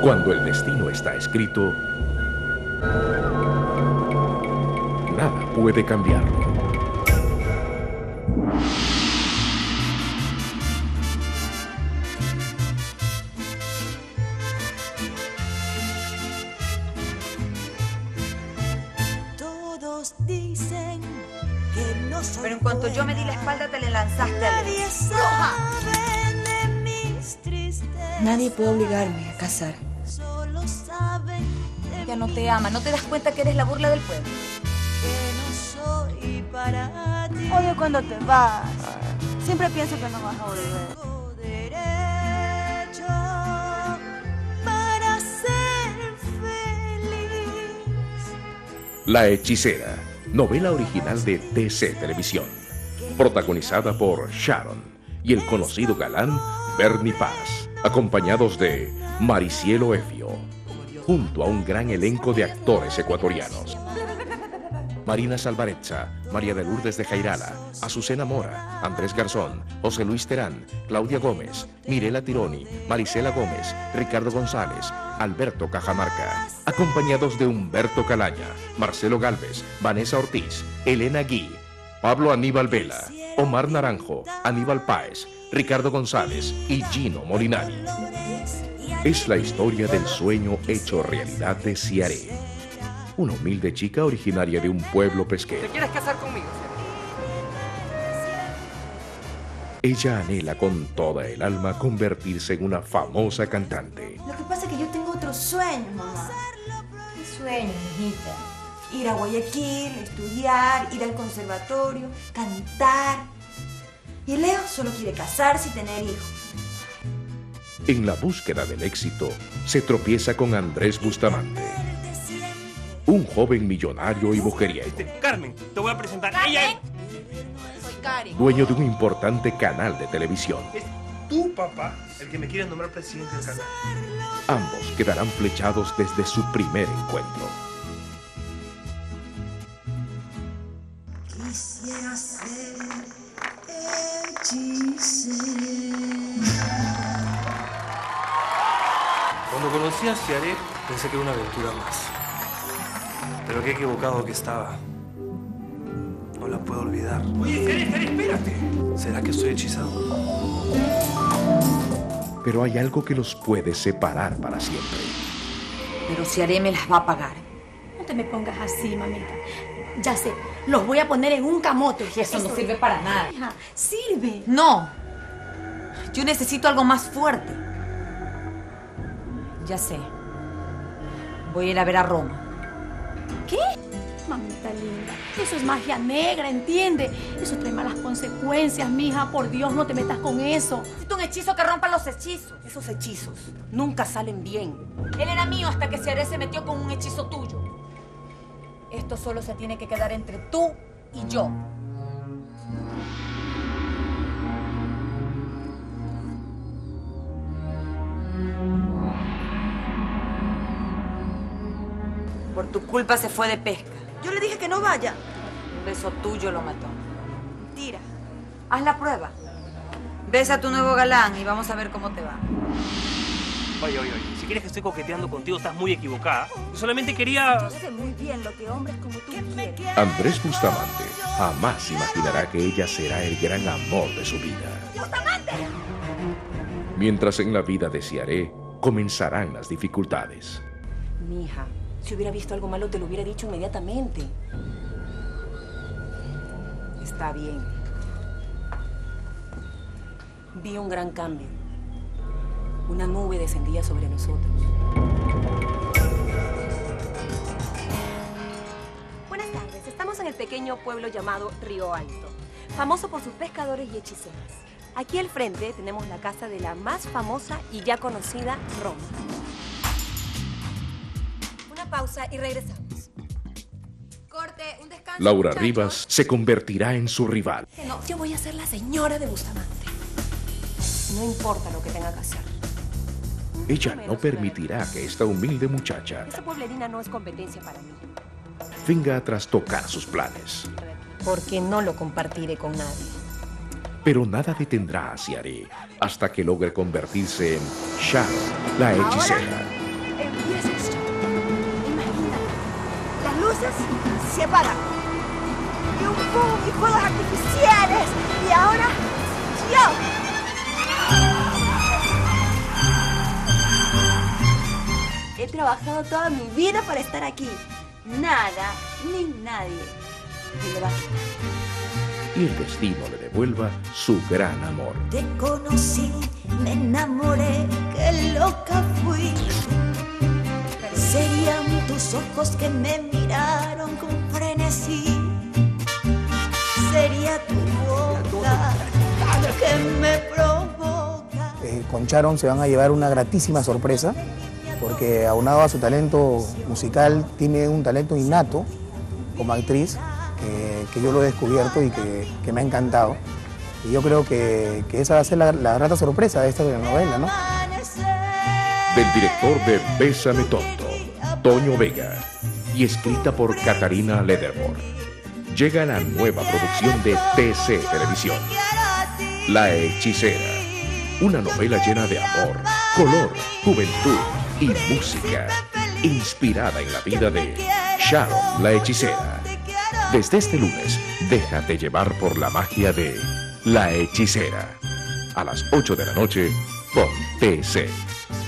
Cuando el destino está escrito, nada puede cambiarlo. Todos dicen que no soy Pero en cuanto yo me di la espalda, te le lanzaste a Nadie Dios. sabe de mis tristezas. Nadie puede obligarme a casar. Solo saben de Ella no mí, te ama, ¿no te das cuenta que eres la burla del pueblo? que no soy para ti. Odio cuando te vas. Siempre pienso que no vas a volver. Tengo derecho para ser feliz. La hechicera, novela original de TC Televisión, protagonizada por Sharon y el conocido galán Bernie Paz, acompañados de Maricielo Efio, junto a un gran elenco de actores ecuatorianos. Marina Salvarezza, María de Lourdes de Jairala, Azucena Mora, Andrés Garzón, José Luis Terán, Claudia Gómez, Mirela Tironi, Marisela Gómez, Ricardo González, Alberto Cajamarca, acompañados de Humberto Calaña, Marcelo Galvez, Vanessa Ortiz, Elena Gui, Pablo Aníbal Vela, Omar Naranjo, Aníbal Páez, Ricardo González y Gino Molinari. Es la historia del sueño hecho realidad de Ciaré, una humilde chica originaria de un pueblo pesquero. ¿Te quieres casar conmigo? Ella anhela con toda el alma convertirse en una famosa cantante. Lo que pasa es que yo tengo otros sueños, mamá. ¿Qué sueño, mijita? Ir a Guayaquil, estudiar, ir al conservatorio, cantar. Y Leo solo quiere casarse y tener hijos. En la búsqueda del éxito, se tropieza con Andrés Bustamante, un joven millonario y mujeriego, Carmen, te voy a presentar. ¿Carmen? Ella Soy Karen. dueño de un importante canal de televisión. es tu papá el que me quiere nombrar presidente del canal. Ambos quedarán flechados desde su primer encuentro. Quisiera ser hechicera. Cuando conocí a Ciaré, pensé que era una aventura más. Pero qué equivocado que estaba. No la puedo olvidar. Oye, Ciaré, espérate. ¿Será que estoy hechizado? Pero hay algo que los puede separar para siempre. Pero Ciaré me las va a pagar. No te me pongas así, mamita. Ya sé, los voy a poner en un camote. Y eso no sirve para nada. Hija, sirve. No. Yo necesito algo más fuerte. Ya sé. Voy a ir a ver a Roma. ¿Qué? Mamita linda, eso es magia negra, ¿entiende? Eso trae malas consecuencias, mija. Por Dios, no te metas con eso. Necesito un hechizo que rompa los hechizos. Esos hechizos nunca salen bien. Él era mío hasta que Ciaré se metió con un hechizo tuyo. Esto solo se tiene que quedar entre tú y yo. Por tu culpa se fue de pesca. Yo le dije que no vaya. Un beso tuyo lo mató. Mentira. Haz la prueba. Besa a tu nuevo galán y vamos a ver cómo te va. Oye. Si quieres que estoy coqueteando contigo, estás muy equivocada. Yo solamente quería... Yo sé muy bien lo que hombres como tú quieren. Andrés Bustamante jamás imaginará que ella será el gran amor de su vida. Mientras en la vida de Ciaré comenzarán las dificultades. Mija, si hubiera visto algo malo te lo hubiera dicho inmediatamente. Está bien. Vi un gran cambio. Una nube descendía sobre nosotros. Buenas tardes, estamos en el pequeño pueblo llamado Río Alto, famoso por sus pescadores y hechiceras. Aquí al frente tenemos la casa de la más famosa y ya conocida Roma. Una pausa y regresamos. Corte, un descanso. Laura muchachos. Rivas se convertirá en su rival. No, yo voy a ser la señora de Bustamante. No importa lo que tenga que hacer. Ella no permitirá que esta humilde muchacha Esa pueblerina no es competencia para mí. venga a trastocar sus planes. Porque no lo compartiré con nadie. Pero nada detendrá a Ciaré hasta que logre convertirse en Sharon, la hechicera. empieza el show. Imagínate, las luces se apagan. Y un boom y fuegos artificiales. Y ahora, yo. He trabajado toda mi vida para estar aquí. Nada, ni nadie me lo va a quitar. Y el destino le devuelva su gran amor. Te conocí, me enamoré, qué loca fui. Serían tus ojos que me miraron con frenesí. Sería tu boca que me provoca. Con Sharon se van a llevar una gratísima sorpresa, porque aunado a su talento musical, tiene un talento innato como actriz, que yo lo he descubierto y que me ha encantado. Y yo creo que esa va a ser la grata sorpresa de esta telenovela, ¿no? Del director de Bésame Tonto, Toño Vega, y escrita por Catarina Lederborg, llega la nueva producción de TC Televisión, La Hechicera, una novela llena de amor, color, juventud y música, inspirada en la vida de Sharon la Hechicera. Desde este lunes, déjate llevar por la magia de La Hechicera, a las 8 de la noche por TC.